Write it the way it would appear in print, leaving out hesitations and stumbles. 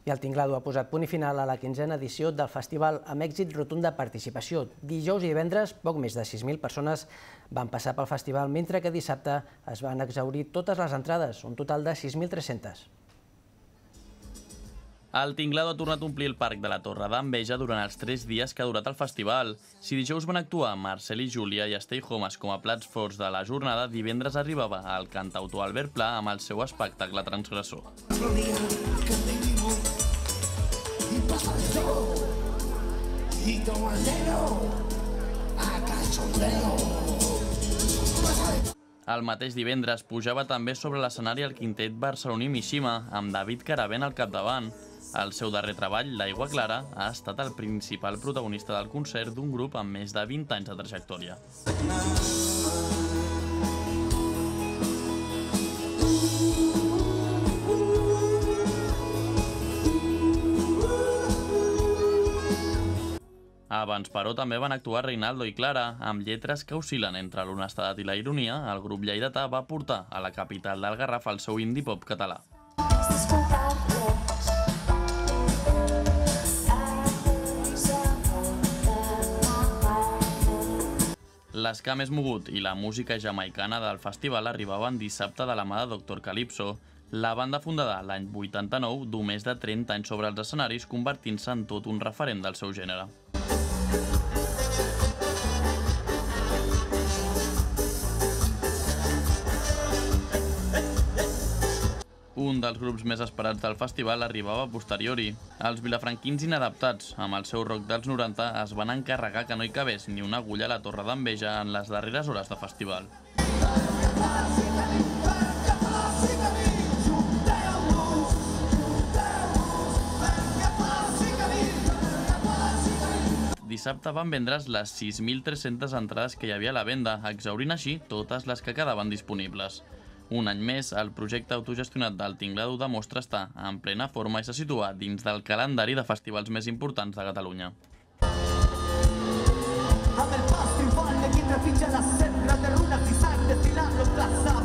I el Tinglado ha posat punt i final a la 15a edició del festival amb èxit rotund de participació. Dijous i divendres, poc més de 6.000 persones van passar pel festival, mentre que dissabte es van exhaurir totes les entrades, un total de 6.300. El Tinglado ha tornat a omplir el Parc de la Torre d'Enveja durant els 3 dies que ha durat el festival. Si dijous van actuar Marcel i Júlia i Stay Homes com a plats forts de la jornada, divendres arribava el cantautor Albert Pla amb el seu espectacle transgressor. El mateix divendres pujava també sobre l'escenari el quintet barceloní Mishima, amb David Caravent al capdavant. El seu darrer treball, L'Aigua Clara, ha estat el principal protagonista del concert d'un grup amb més de 20 anys de trajectòria. Abans, però, també van actuar Reinaldo i Clara, amb lletres que oscil·len entre l'honestedat i la ironia. El grup lleidatà va portar a la capital del Garraf el seu indie pop català. L'esca més mogut i la música jamaicana del festival arribaven dissabte de la mà de Dr. Calypso. La banda fundada l'any 89 du més de 30 anys sobre els escenaris, convertint-se en tot un referent del seu gènere. Un dels grups més esperats del festival arribava a posteriori. Els vilafranquins inadaptats, amb el seu rock dels 90, es van encarregar que no hi cabés ni una agulla a la Torre d'Enveja en les darreres hores de festival. Dissabte van vendre's les 6.300 entrades que hi havia a la venda, exhaurint així totes les que quedaven disponibles. Un any més, el projecte autogestionat del Tinglado demostra estar en plena forma i se situa dins del calendari de festivals més importants de Catalunya. Amb el pas triomfal de qui trepitja la cendra de runes i sang destil·lant-lo en plaça